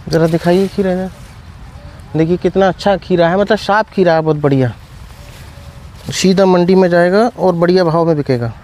ज़रा दिखाइए खीरा इधर, देखिए कितना अच्छा खीरा है, मतलब साफ खीरा है, बहुत बढ़िया। सीधा मंडी में जाएगा और बढ़िया भाव में बिकेगा।